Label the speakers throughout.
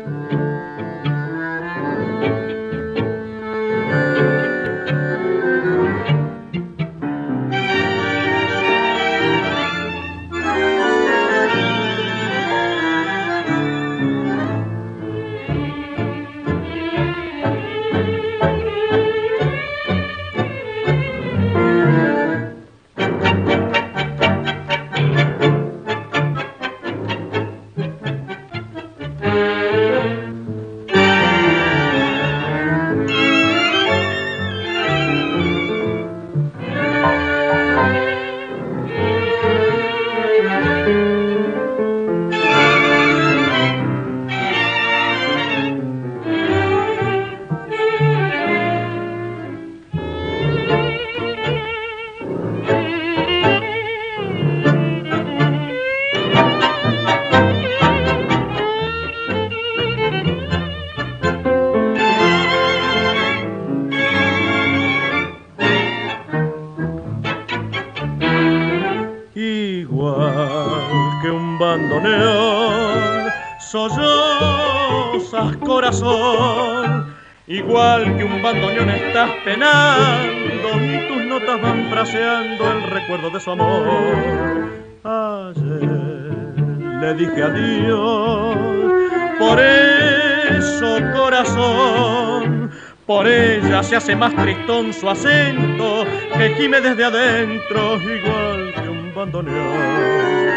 Speaker 1: Igual que un bandoneón, sollozas corazón. Igual que un bandoneón estás penando y tus notas van fraseando el recuerdo de su amor. Ayer le dije adiós, por eso corazón, por ella se hace más tristón su acento que gime desde adentro, igual que un bandoneón.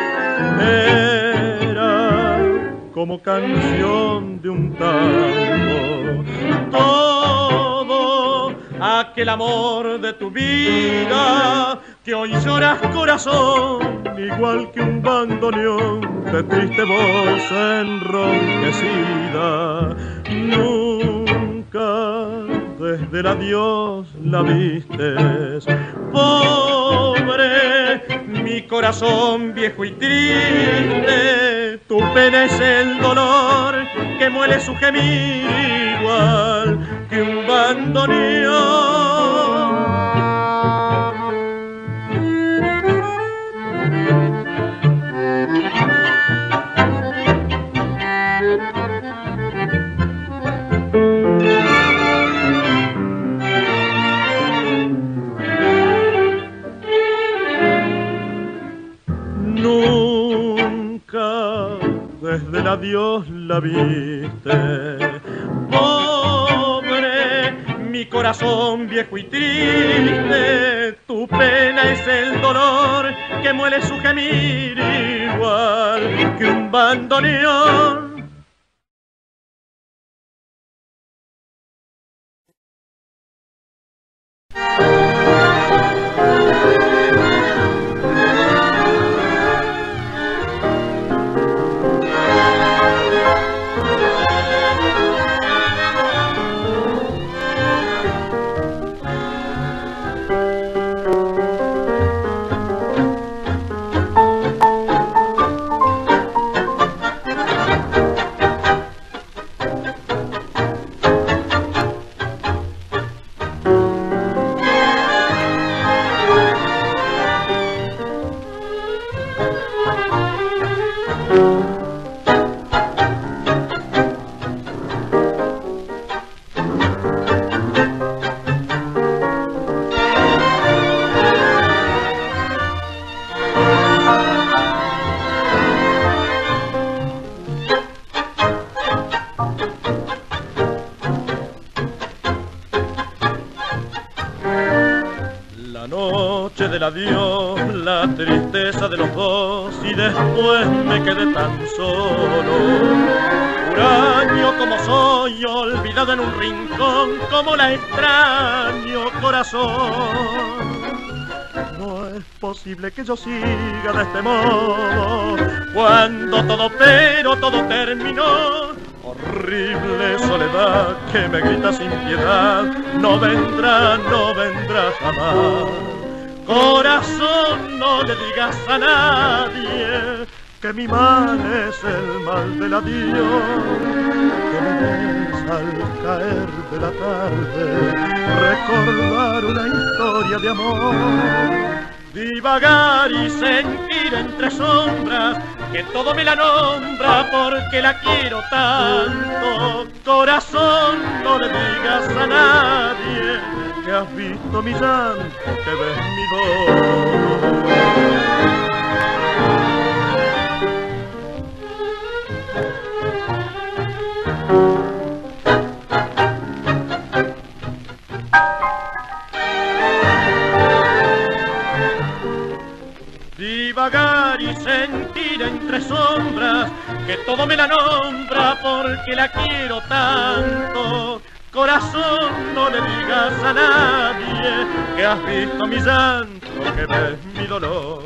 Speaker 1: Era como canción de un tango, todo aquel amor de tu vida que hoy lloras corazón, igual que un bandoneón de triste voz enronquecida. Nunca desde el adiós la vistes, pobre mi corazón viejo y triste. Tu pena es el dolor que muele su gemir, igual que un bandoneón. Desde el adiós la viste, pobre mi corazón viejo y triste. Tu pena es el dolor que muele su gemir, igual que un bandoneón. Del adiós, la tristeza de los dos, y después me quedé tan solo. Huraño como soy, olvidado en un rincón, como la extraño corazón. No es posible que yo siga de este modo, cuando todo pero todo terminó. Horrible soledad que me grita sin piedad, no vendrá, no vendrá jamás. Corazón, no le digas a nadie que mi mal es el mal del adiós, que me des al caer de la tarde recordar una historia de amor, divagar y sentir entre sombras que todo me la nombra porque la quiero tanto. Corazón, no le digas a nadie que has visto mi llanto, que ves mi dolor. Divagar y sentir entre sombras que todo me la nombra porque la quiero tanto. Corazón, no le digas a nadie que has visto mi llanto, que ves mi dolor.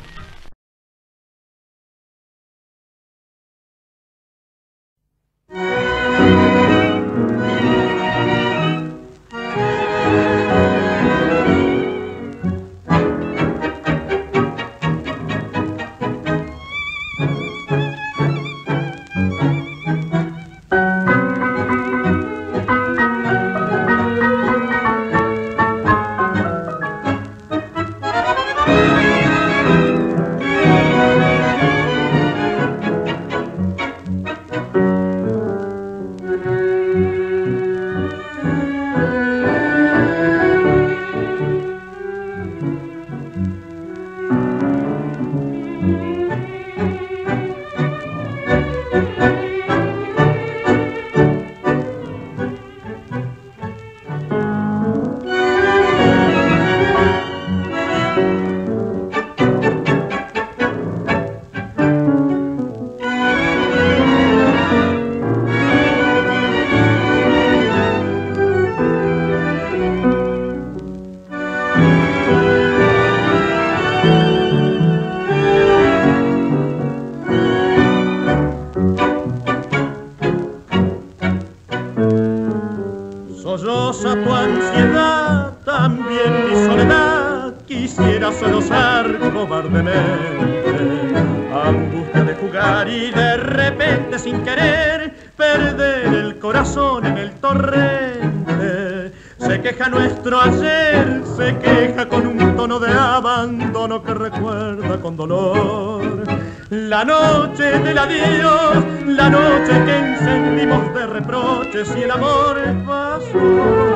Speaker 1: Solloza tu ansiedad, también mi soledad, quisiera sollozar cobardemente. Angustia de jugar y de repente sin querer perder el corazón en el torrente. Se queja nuestro ayer, se queja con un tono de abandono que recuerda con dolor la noche del adiós, la noche que encendimos de reproches y el amor pasó.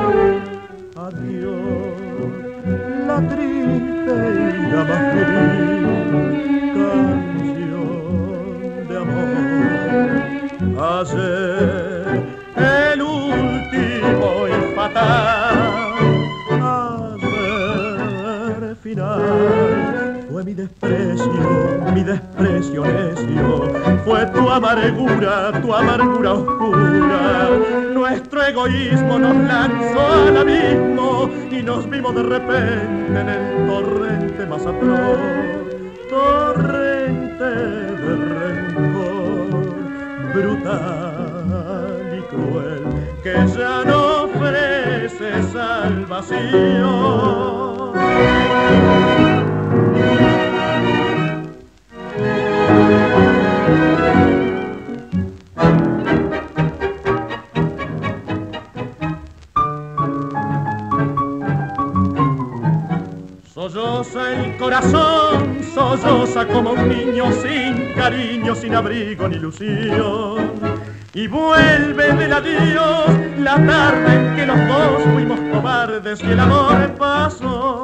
Speaker 1: Adiós, la triste y la más feliz canción de amor. Ayer, el último y fatal, ayer final, fue mi desprecio necio, fue tu amargura oscura. Nuestro egoísmo nos lanzó al abismo y nos vimos de repente en el torrente más atroz, torrente de rencor brutal y cruel que ya no ofrece salvación. Solloza el corazón, solloza como un niño sin cariño, sin abrigo ni ilusión. Y vuelve del adiós la tarde en que los dos fuimos cobardes y el amor pasó.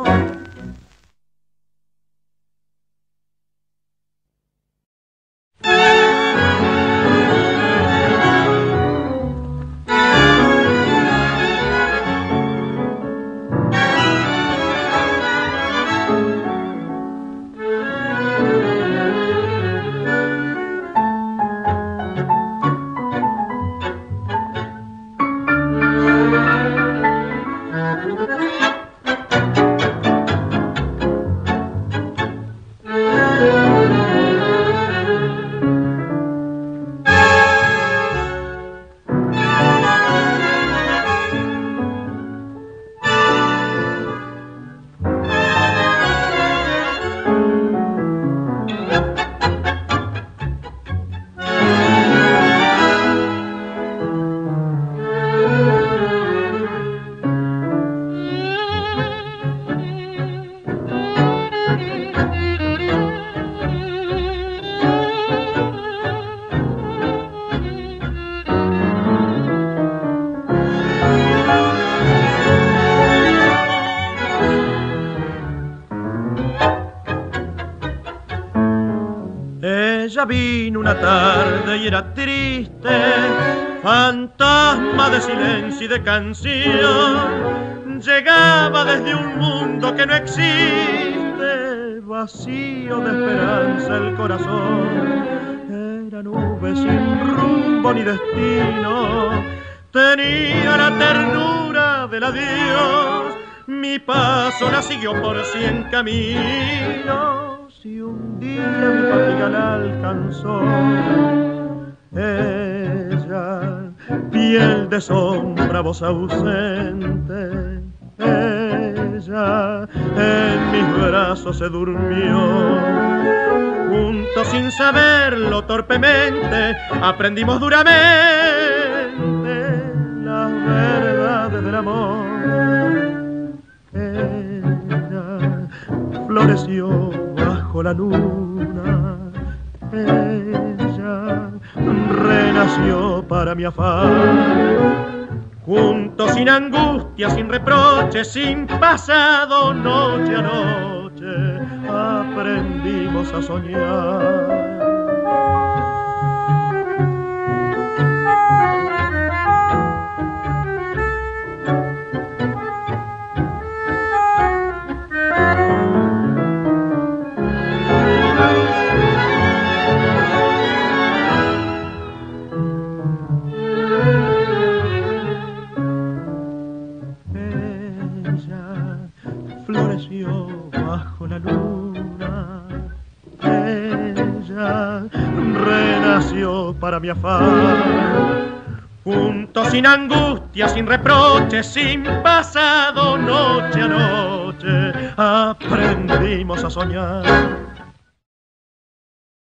Speaker 1: ella vino una tarde y era triste, fantasma de silencio y de canción. Llegaba desde un mundo que no existe, vacío de esperanza el corazón. Era nube sin rumbo ni destino, tenía la ternura del adiós. Mi paso la siguió por 100 caminos y un día mi fatiga la alcanzó. Ella, piel de sombra, voz ausente, ella en mis brazos se durmió. Juntos sin saberlo torpemente aprendimos duramente las verdades del amor. Ella floreció bajo la luna, ella renació para mi afán. Juntos sin angustia, sin reproches, sin pasado, noche a noche aprendimos a soñar. Floreció bajo la luna, ella renació para mi afán. Juntos sin angustia, sin reproches, sin pasado, noche a noche aprendimos a soñar.